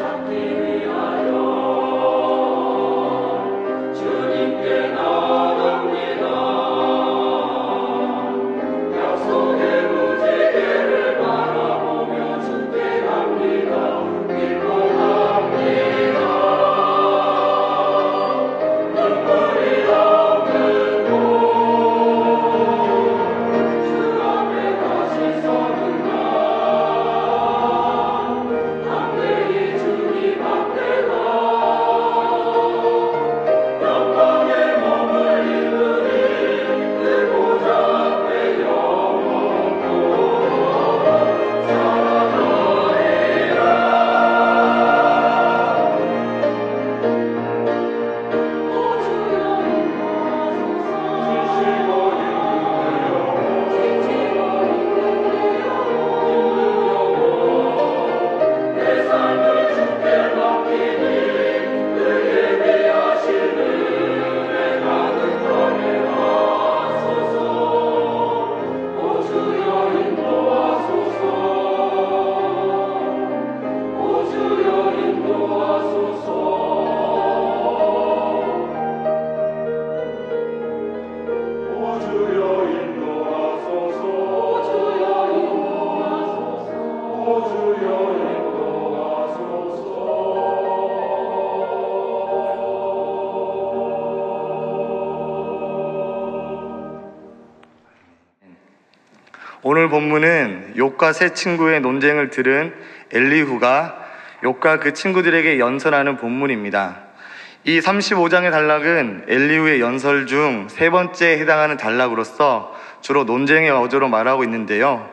오늘 본문은 욥과 세 친구의 논쟁을 들은 엘리후가 욥과 그 친구들에게 연설하는 본문입니다. 이 35장의 단락은 엘리후의 연설 중 세 번째에 해당하는 단락으로서 주로 논쟁의 어조로 말하고 있는데요.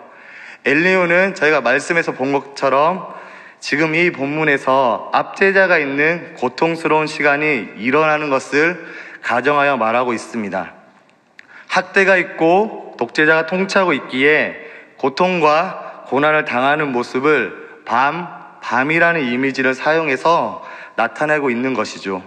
엘리후는 저희가 말씀에서 본 것처럼 지금 이 본문에서 압제자가 있는 고통스러운 시간이 일어나는 것을 가정하여 말하고 있습니다. 학대가 있고 독재자가 통치하고 있기에 고통과 고난을 당하는 모습을 밤이라는 이미지를 사용해서 나타내고 있는 것이죠.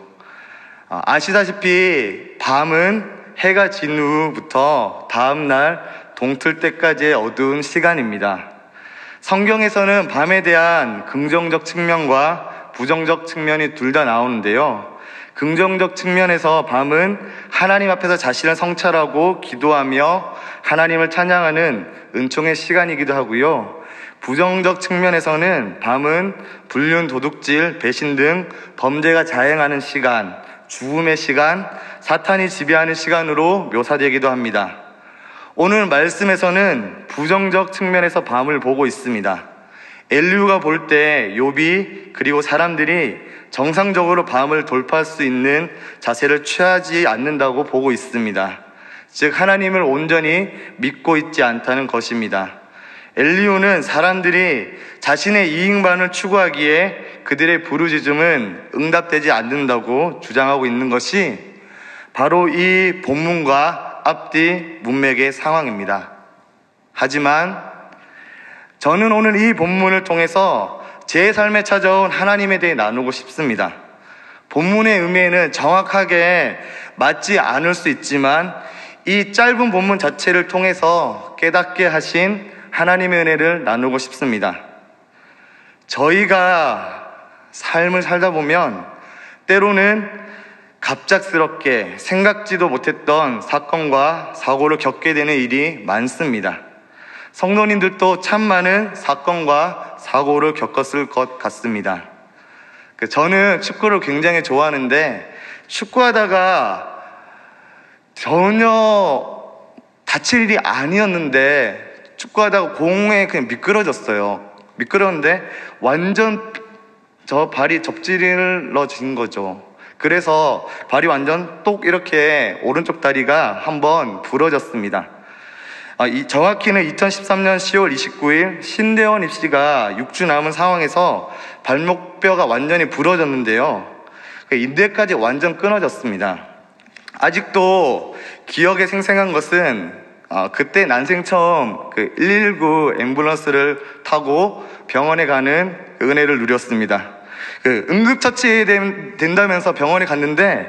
아시다시피 밤은 해가 진 후부터 다음날 동틀 때까지의 어두운 시간입니다. 성경에서는 밤에 대한 긍정적 측면과 부정적 측면이 둘 다 나오는데요. 긍정적 측면에서 밤은 하나님 앞에서 자신을 성찰하고 기도하며 하나님을 찬양하는 은총의 시간이기도 하고요. 부정적 측면에서는 밤은 불륜, 도둑질, 배신 등 범죄가 자행하는 시간, 죽음의 시간, 사탄이 지배하는 시간으로 묘사되기도 합니다. 오늘 말씀에서는 부정적 측면에서 밤을 보고 있습니다. 엘리후가 볼 때 욥이 그리고 사람들이 정상적으로 밤을 돌파할 수 있는 자세를 취하지 않는다고 보고 있습니다. 즉 하나님을 온전히 믿고 있지 않다는 것입니다. 엘리후는 사람들이 자신의 이익만을 추구하기에 그들의 부르짖음은 응답되지 않는다고 주장하고 있는 것이 바로 이 본문과 앞뒤 문맥의 상황입니다. 하지만 저는 오늘 이 본문을 통해서 제 삶에 찾아온 하나님에 대해 나누고 싶습니다. 본문의 의미에는 정확하게 맞지 않을 수 있지만 이 짧은 본문 자체를 통해서 깨닫게 하신 하나님의 은혜를 나누고 싶습니다. 저희가 삶을 살다 보면 때로는 갑작스럽게 생각지도 못했던 사건과 사고를 겪게 되는 일이 많습니다. 성도님들도 참 많은 사건과 사고를 겪었을 것 같습니다. 저는 축구를 굉장히 좋아하는데 축구하다가 전혀 다칠 일이 아니었는데 축구하다가 공에 그냥 미끄러졌어요. 미끄러졌는데 완전 저 발이 접질러진 거죠. 그래서 발이 완전 똑 이렇게 오른쪽 다리가 한번 부러졌습니다. 정확히는 2013년 10월 29일 신대원 입시가 6주 남은 상황에서 발목뼈가 완전히 부러졌는데요. 인대까지 완전 끊어졌습니다. 아직도 기억에 생생한 것은 그때 난생 처음 119 앰뷸런스를 타고 병원에 가는 은혜를 누렸습니다. 응급처치 된다면서 병원에 갔는데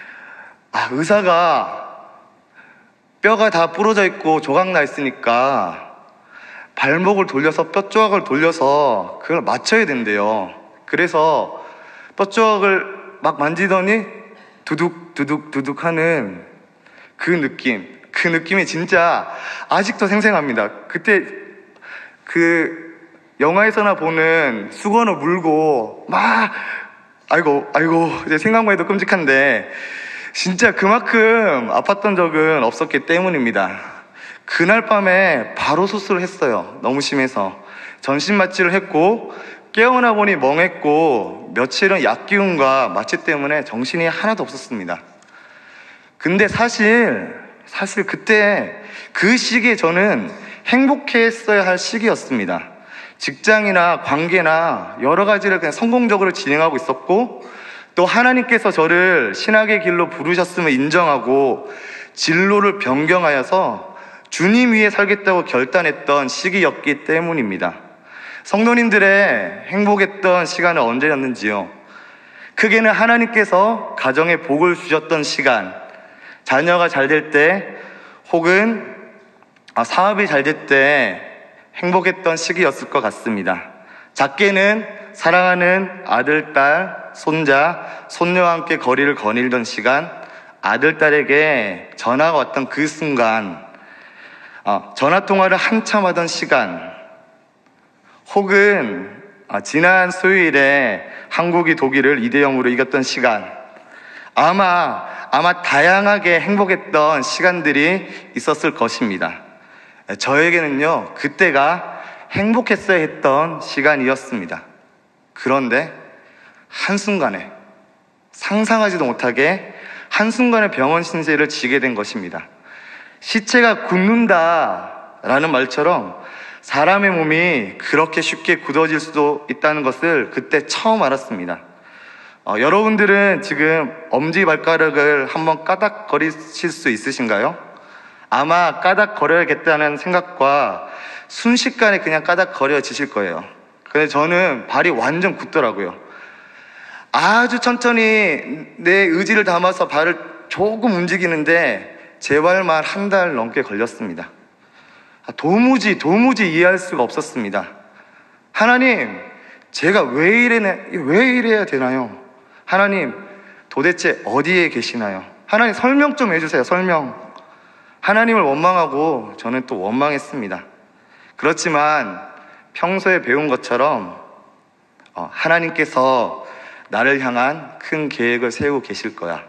의사가 뼈가 다 부러져 있고 조각 나 있으니까 발목을 돌려서 뼈 조각을 돌려서 그걸 맞춰야 된대요. 그래서 뻐쩍을 막 만지더니 두둑 두둑 두둑 하는 그 느낌이 진짜 아직도 생생합니다. 그때 그 영화에서나 보는 수건을 물고 막 아이고 이제 생각만 해도 끔찍한데 진짜 그만큼 아팠던 적은 없었기 때문입니다. 그날 밤에 바로 수술을 했어요. 너무 심해서 전신 마취를 했고 깨어나 보니 멍했고 며칠은 약 기운과 마취 때문에 정신이 하나도 없었습니다. 근데 사실 그때 그 시기에 저는 행복했어야 할 시기였습니다. 직장이나 관계나 여러 가지를 그냥 성공적으로 진행하고 있었고 또 하나님께서 저를 신학의 길로 부르셨음을 인정하고 진로를 변경하여서 주님 위에 살겠다고 결단했던 시기였기 때문입니다. 성도님들의 행복했던 시간은 언제였는지요? 크게는 하나님께서 가정에 복을 주셨던 시간, 자녀가 잘 될 때 혹은 사업이 잘 될 때 행복했던 시기였을 것 같습니다. 작게는 사랑하는 아들, 딸, 손자, 손녀와 함께 거리를 거닐던 시간, 아들, 딸에게 전화가 왔던 그 순간, 전화통화를 한참 하던 시간, 혹은 지난 수요일에 한국이 독일을 2대0으로 이겼던 시간, 아마 다양하게 행복했던 시간들이 있었을 것입니다. 저에게는요, 그때가 행복했어야 했던 시간이었습니다. 그런데 한순간에 상상하지도 못하게 한순간에 병원 신세를 지게 된 것입니다. 시체가 굳는다라는 말처럼 사람의 몸이 그렇게 쉽게 굳어질 수도 있다는 것을 그때 처음 알았습니다. 여러분들은 지금 엄지발가락을 한번 까닥거리실 수 있으신가요? 아마 까닥거려야겠다는 생각과 순식간에 그냥 까닥거려지실 거예요. 근데 저는 발이 완전 굳더라고요. 아주 천천히 내 의지를 담아서 발을 조금 움직이는데 제 발만 한 달 넘게 걸렸습니다. 도무지 이해할 수가 없었습니다. 하나님, 제가 왜 이래야 되나요? 하나님, 도대체 어디에 계시나요? 하나님, 설명 좀 해주세요. 설명. 하나님을 원망하고 저는 또 원망했습니다. 그렇지만 평소에 배운 것처럼 하나님께서 나를 향한 큰 계획을 세우고 계실 거야.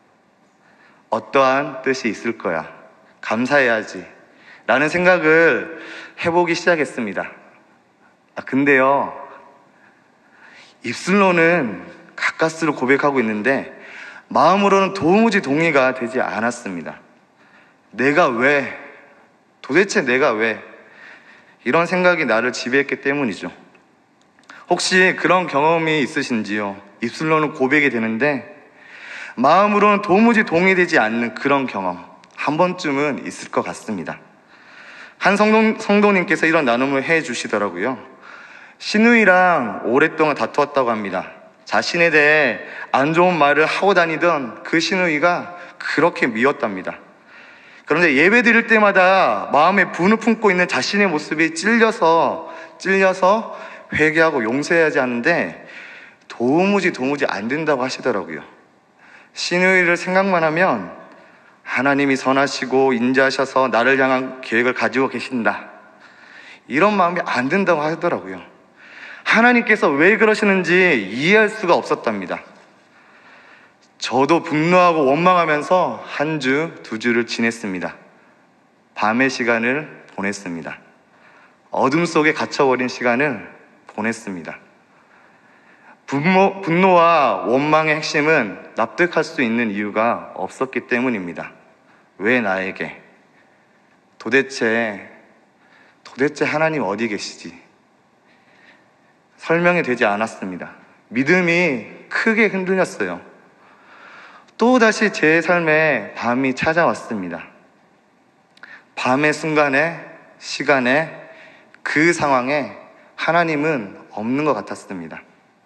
어떠한 뜻이 있을 거야. 감사해야지. 라는 생각을 해보기 시작했습니다. 근데요, 입술로는 가까스로 고백하고 있는데 마음으로는 도무지 동의가 되지 않았습니다. 도대체 내가 왜 이런 생각이 나를 지배했기 때문이죠. 혹시 그런 경험이 있으신지요? 입술로는 고백이 되는데 마음으로는 도무지 동의되지 않는 그런 경험 한 번쯤은 있을 것 같습니다. 한 성도님께서 이런 나눔을 해 주시더라고요. 시누이랑 오랫동안 다투었다고 합니다. 자신에 대해 안 좋은 말을 하고 다니던 그 시누이가 그렇게 미웠답니다. 그런데 예배 드릴 때마다 마음에 분을 품고 있는 자신의 모습이 찔려서 회개하고 용서해야지 하는데 도무지 안 된다고 하시더라고요. 시누이를 생각만 하면 하나님이 선하시고 인자하셔서 나를 향한 계획을 가지고 계신다, 이런 마음이 안 든다고 하더라고요. 하나님께서 왜 그러시는지 이해할 수가 없었답니다. 저도 분노하고 원망하면서 한 주, 두 주를 지냈습니다. 밤의 시간을 보냈습니다. 어둠 속에 갇혀버린 시간을 보냈습니다. 분노와 원망의 핵심은 납득할 수 있는 이유가 없었기 때문입니다. 왜 나에게? 도대체 하나님 어디 계시지? 설명이 되지 않았습니다. 믿음이 크게 흔들렸어요. 또다시 제 삶에 밤이 찾아왔습니다. 밤의 시간에 그 상황에 하나님은 없는 것 같았습니다.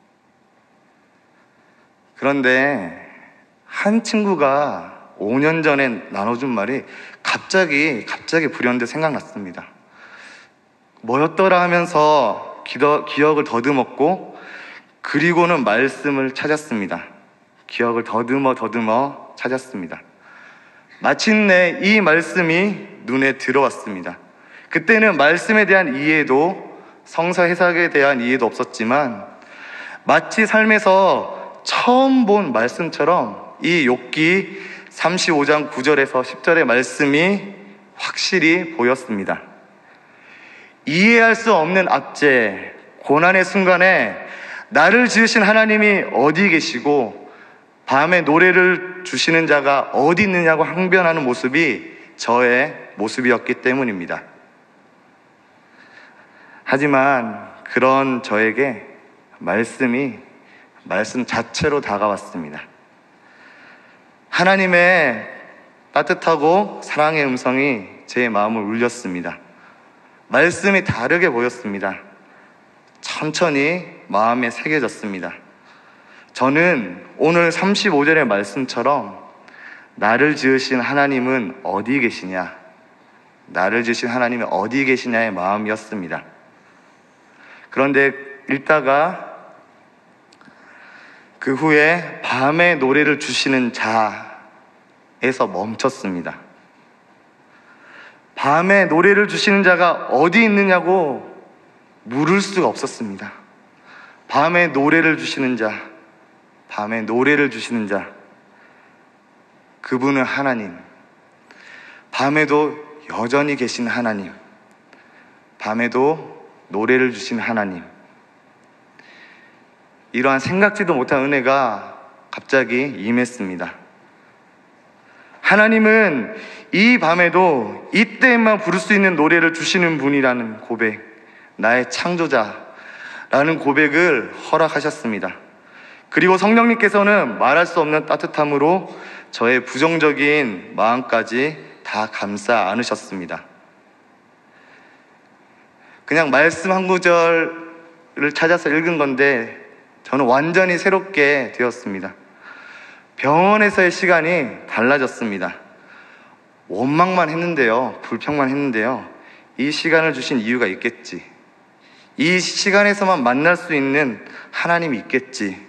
그런데 한 친구가 5년 전에 나눠준 말이 갑자기 불현듯 생각났습니다. 뭐였더라 하면서 기억을 더듬었고 그리고는 말씀을 찾았습니다. 기억을 더듬어 찾았습니다. 마침내 이 말씀이 눈에 들어왔습니다. 그때는 말씀에 대한 이해도, 성서 해석에 대한 이해도 없었지만 마치 삶에서 처음 본 말씀처럼 이 욥기 35장 9절에서 10절의 말씀이 확실히 보였습니다. 이해할 수 없는 압제, 고난의 순간에 나를 지으신 하나님이 어디 계시고 밤에 노래를 주시는 자가 어디 있느냐고 항변하는 모습이 저의 모습이었기 때문입니다. 하지만 그런 저에게 말씀 자체로 다가왔습니다. 하나님의 따뜻하고 사랑의 음성이 제 마음을 울렸습니다. 말씀이 다르게 보였습니다. 천천히 마음에 새겨졌습니다. 저는 오늘 35절의 말씀처럼 나를 지으신 하나님은 어디 계시냐? 나를 지으신 하나님은 어디 계시냐의 마음이었습니다. 그런데 읽다가 그 후에 밤에 노래를 주시는 자에서 멈췄습니다. 밤에 노래를 주시는 자가 어디 있느냐고 물을 수가 없었습니다. 밤에 노래를 주시는 자, 밤에 노래를 주시는 자, 그분은 하나님. 밤에도 여전히 계신 하나님. 밤에도 노래를 주신 하나님. 이러한 생각지도 못한 은혜가 갑자기 임했습니다. 하나님은 이 밤에도 이때만 부를 수 있는 노래를 주시는 분이라는 고백, 나의 창조자라는 고백을 허락하셨습니다. 그리고 성령님께서는 말할 수 없는 따뜻함으로 저의 부정적인 마음까지 다 감싸 안으셨습니다. 그냥 말씀 한 구절을 찾아서 읽은 건데 저는 완전히 새롭게 되었습니다. 병원에서의 시간이 달라졌습니다. 원망만 했는데요, 불평만 했는데요, 이 시간을 주신 이유가 있겠지. 이 시간에서만 만날 수 있는 하나님이 있겠지.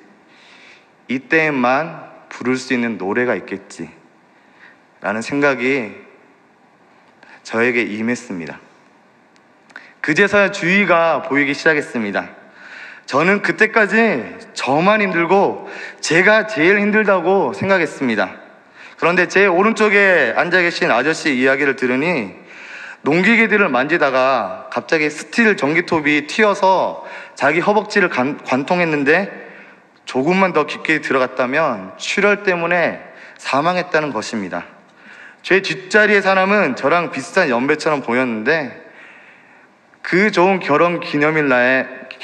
이때에만 부를 수 있는 노래가 있겠지 라는 생각이 저에게 임했습니다. 그제서야 주의가 보이기 시작했습니다. 저는 그때까지 저만 힘들고 제가 제일 힘들다고 생각했습니다. 그런데 제 오른쪽에 앉아 계신 아저씨 이야기를 들으니 농기계들을 만지다가 갑자기 스틸 전기톱이 튀어서 자기 허벅지를 관통했는데 조금만 더 깊게 들어갔다면 출혈 때문에 사망했다는 것입니다. 제 뒷자리의 사람은 저랑 비슷한 연배처럼 보였는데 그 좋은 결혼 기념일날에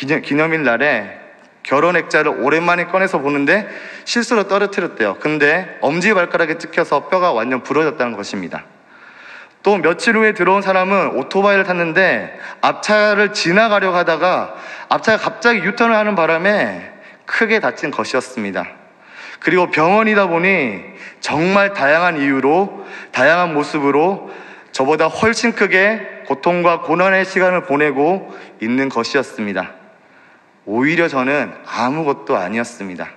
결혼 액자를 오랜만에 꺼내서 보는데 실수로 떨어뜨렸대요. 근데 엄지발가락에 찍혀서 뼈가 완전 부러졌다는 것입니다. 또 며칠 후에 들어온 사람은 오토바이를 탔는데 앞차를 지나가려고 하다가 앞차가 갑자기 유턴을 하는 바람에 크게 다친 것이었습니다. 그리고 병원이다 보니 정말 다양한 이유로, 다양한 모습으로 저보다 훨씬 크게 고통과 고난의 시간을 보내고 있는 것이었습니다. 오히려 저는 아무것도 아니었습니다.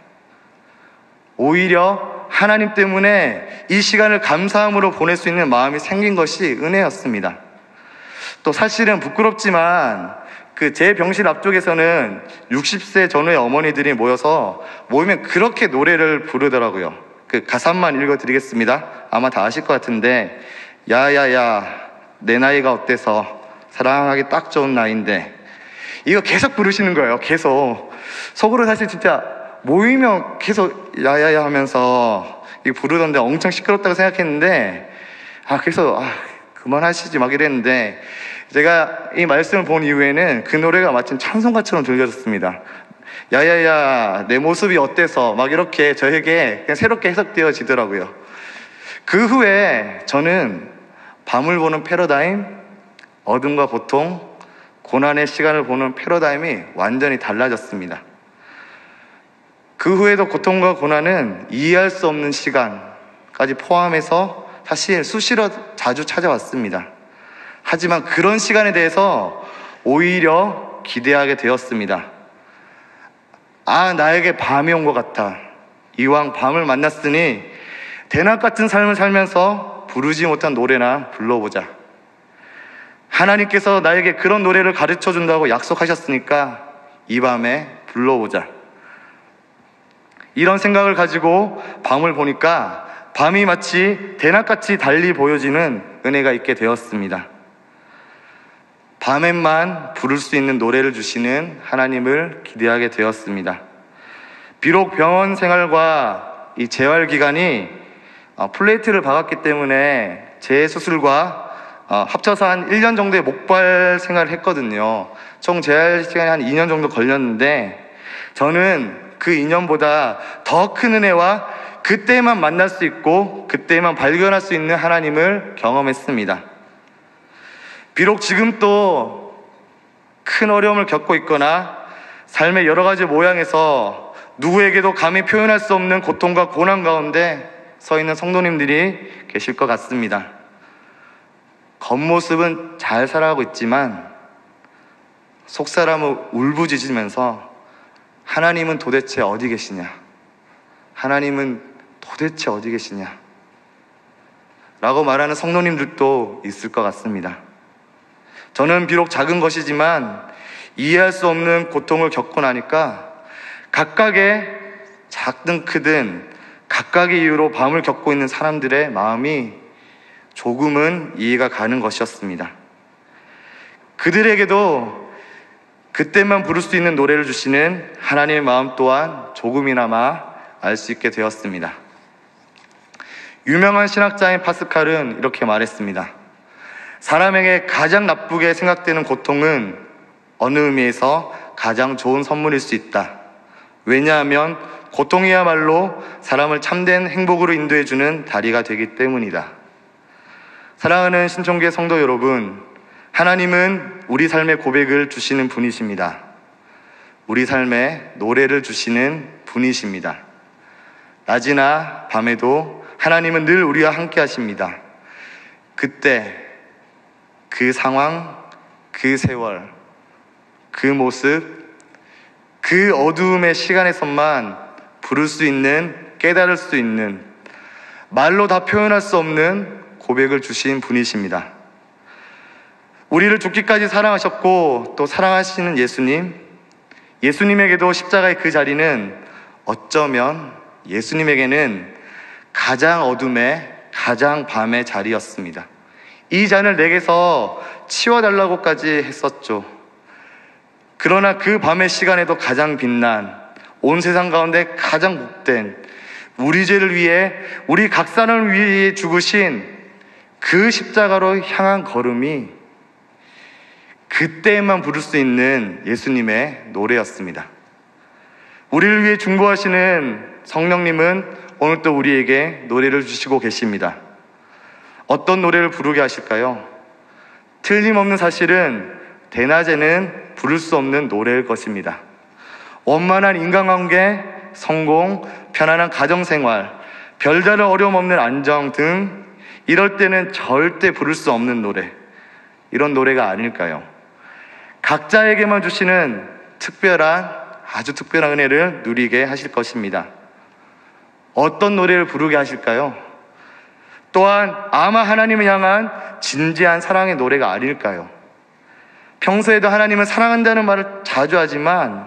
오히려 하나님 때문에 이 시간을 감사함으로 보낼 수 있는 마음이 생긴 것이 은혜였습니다. 또 사실은 부끄럽지만 제 병실 앞쪽에서는 60세 전후의 어머니들이 모이면 그렇게 노래를 부르더라고요. 가사만 읽어드리겠습니다. 아마 다 아실 것 같은데, 야야야 내 나이가 어때서 사랑하기 딱 좋은 나이인데, 이거 계속 부르시는 거예요. 계속 속으로 사실 진짜 모이면 계속 야야야 하면서 이거 부르던데 엄청 시끄럽다고 생각했는데, 그래서 그만하시지 막 이랬는데, 제가 이 말씀을 본 이후에는 그 노래가 마침 찬송가처럼 들려졌습니다. 야야야 내 모습이 어때서 막 이렇게 저에게 그냥 새롭게 해석되어지더라고요. 그 후에 저는 밤을 보는 패러다임, 어둠과 고통, 고난의 시간을 보는 패러다임이 완전히 달라졌습니다. 그 후에도 고통과 고난은 이해할 수 없는 시간까지 포함해서 사실 수시로 자주 찾아왔습니다. 하지만 그런 시간에 대해서 오히려 기대하게 되었습니다. 나에게 밤이 온 것 같아. 이왕 밤을 만났으니 대낮 같은 삶을 살면서 부르지 못한 노래나 불러보자. 하나님께서 나에게 그런 노래를 가르쳐 준다고 약속하셨으니까 이 밤에 불러보자. 이런 생각을 가지고 밤을 보니까 밤이 마치 대낮같이 달리 보여지는 은혜가 있게 되었습니다. 밤에만 부를 수 있는 노래를 주시는 하나님을 기대하게 되었습니다. 비록 병원 생활과 이 재활 기간이 플레이트를 박았기 때문에 재수술과 합쳐서 한 1년 정도의 목발 생활을 했거든요. 총 재활 시간이 한 2년 정도 걸렸는데 저는 그 2년보다 더 큰 은혜와 그때만 만날 수 있고 그때만 발견할 수 있는 하나님을 경험했습니다. 비록 지금 또 큰 어려움을 겪고 있거나 삶의 여러 가지 모양에서 누구에게도 감히 표현할 수 없는 고통과 고난 가운데 서 있는 성도님들이 계실 것 같습니다. 겉모습은 잘 살아가고 있지만 속사람은 울부짖으면서 하나님은 도대체 어디 계시냐? 하나님은 도대체 어디 계시냐? 라고 말하는 성도님들도 있을 것 같습니다. 저는 비록 작은 것이지만 이해할 수 없는 고통을 겪고 나니까 각각의 작든 크든 각각의 이유로 밤을 겪고 있는 사람들의 마음이 조금은 이해가 가는 것이었습니다. 그들에게도 그때만 부를 수 있는 노래를 주시는 하나님의 마음 또한 조금이나마 알 수 있게 되었습니다. 유명한 신학자인 파스칼은 이렇게 말했습니다. 사람에게 가장 나쁘게 생각되는 고통은 어느 의미에서 가장 좋은 선물일 수 있다. 왜냐하면 고통이야말로 사람을 참된 행복으로 인도해주는 다리가 되기 때문이다. 사랑하는 신청교회 성도 여러분, 하나님은 우리 삶의 고백을 주시는 분이십니다. 우리 삶에 노래를 주시는 분이십니다. 낮이나 밤에도 하나님은 늘 우리와 함께 하십니다. 그때, 그 상황, 그 세월, 그 모습, 그 어두움의 시간에서만 부를 수 있는, 깨달을 수 있는, 말로 다 표현할 수 없는 고백을 주신 분이십니다. 우리를 죽기까지 사랑하셨고 또 사랑하시는 예수님에게도 십자가의 그 자리는 어쩌면 예수님에게는 가장 어둠의, 가장 밤의 자리였습니다. 이 잔을 내게서 치워달라고까지 했었죠. 그러나 그 밤의 시간에도 가장 빛난, 온 세상 가운데 가장 복된, 우리 죄를 위해, 우리 각 사람을 위해 죽으신 그 십자가로 향한 걸음이 그때만 부를 수 있는 예수님의 노래였습니다. 우리를 위해 중보하시는 성령님은 오늘 또 우리에게 노래를 주시고 계십니다. 어떤 노래를 부르게 하실까요? 틀림없는 사실은 대낮에는 부를 수 없는 노래일 것입니다. 원만한 인간관계, 성공, 편안한 가정생활, 별다른 어려움 없는 안정 등 이럴 때는 절대 부를 수 없는 노래, 이런 노래가 아닐까요? 각자에게만 주시는 특별한, 아주 특별한 은혜를 누리게 하실 것입니다. 어떤 노래를 부르게 하실까요? 또한 아마 하나님을 향한 진지한 사랑의 노래가 아닐까요? 평소에도 하나님을 사랑한다는 말을 자주 하지만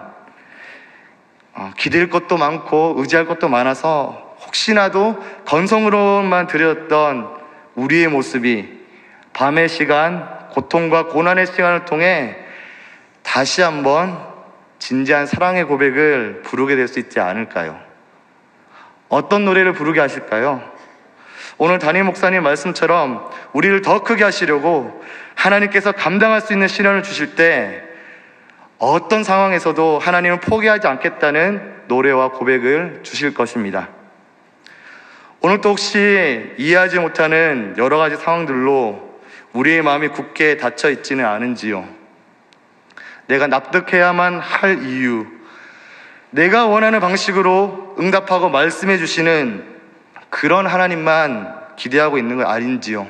기댈 것도 많고 의지할 것도 많아서 혹시나도 건성으로만 드렸던 우리의 모습이 밤의 시간, 고통과 고난의 시간을 통해 다시 한번 진지한 사랑의 고백을 부르게 될 수 있지 않을까요? 어떤 노래를 부르게 하실까요? 오늘 담임 목사님 말씀처럼 우리를 더 크게 하시려고 하나님께서 감당할 수 있는 시련을 주실 때 어떤 상황에서도 하나님은 포기하지 않겠다는 노래와 고백을 주실 것입니다. 오늘 또 혹시 이해하지 못하는 여러 가지 상황들로 우리의 마음이 굳게 닫혀 있지는 않은지요? 내가 납득해야만 할 이유, 내가 원하는 방식으로 응답하고 말씀해 주시는 그런 하나님만 기대하고 있는 거 아닌지요?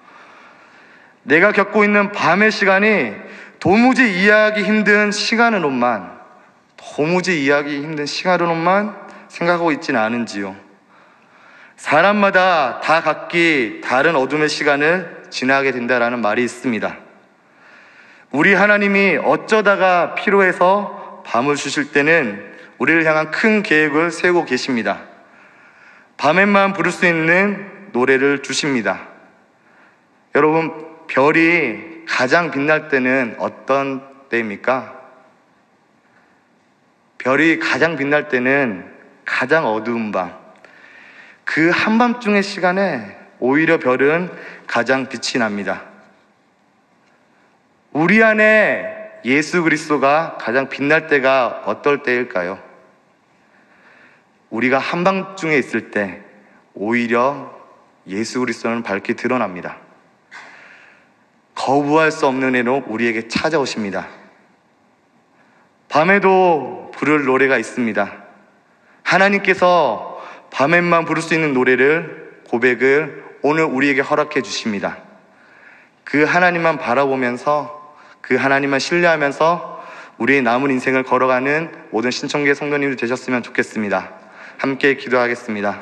내가 겪고 있는 밤의 시간이 도무지 이해하기 힘든 시간으로만, 도무지 이해하기 힘든 시간으로만 생각하고 있지는 않은지요. 사람마다 다 각기 다른 어둠의 시간을 지나게 된다라는 말이 있습니다. 우리 하나님이 어쩌다가 필요해서 밤을 주실 때는 우리를 향한 큰 계획을 세우고 계십니다. 밤에만 부를 수 있는 노래를 주십니다. 여러분, 별이 가장 빛날 때는 어떤 때입니까? 별이 가장 빛날 때는 가장 어두운 밤, 그 한밤중의 시간에 오히려 별은 가장 빛이 납니다. 우리 안에 예수 그리스도가 가장 빛날 때가 어떨 때일까요? 우리가 한밤중에 있을 때 오히려 예수 그리스도는 밝게 드러납니다. 거부할 수 없는 애로 우리에게 찾아오십니다. 밤에도 부를 노래가 있습니다. 하나님께서 밤에만 부를 수 있는 노래를, 고백을 오늘 우리에게 허락해 주십니다. 그 하나님만 바라보면서, 그 하나님만 신뢰하면서 우리의 남은 인생을 걸어가는 모든 신청교회 성도님들 되셨으면 좋겠습니다. 함께 기도하겠습니다.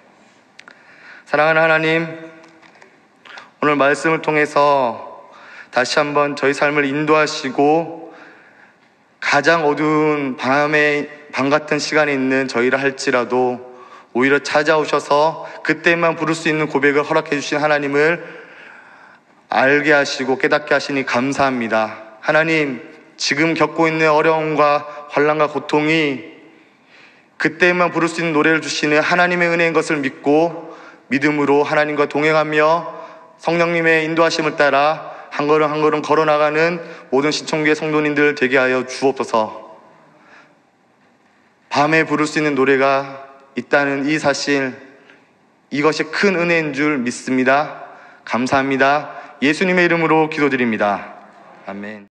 사랑하는 하나님, 오늘 말씀을 통해서 다시 한번 저희 삶을 인도하시고 가장 어두운 밤 같은 시간에 있는 저희라 할지라도 오히려 찾아오셔서 그때만 부를 수 있는 고백을 허락해 주신 하나님을 알게 하시고 깨닫게 하시니 감사합니다. 하나님, 지금 겪고 있는 어려움과 환난과 고통이 그때만 부를 수 있는 노래를 주시는 하나님의 은혜인 것을 믿고 믿음으로 하나님과 동행하며 성령님의 인도하심을 따라 한 걸음 한 걸음 걸어나가는 모든 신청교회 성도님들 되게 하여 주옵소서. 밤에 부를 수 있는 노래가 있다는 이 사실, 이것이 큰 은혜인 줄 믿습니다. 감사합니다. 예수님의 이름으로 기도드립니다. 아멘.